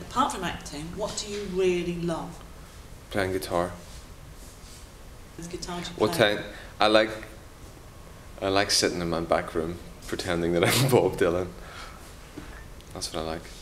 apart from acting, what do you really love? Playing guitar. What guitar do you What play? time? I like sitting in my back room pretending that I'm Bob Dylan. That's what I like.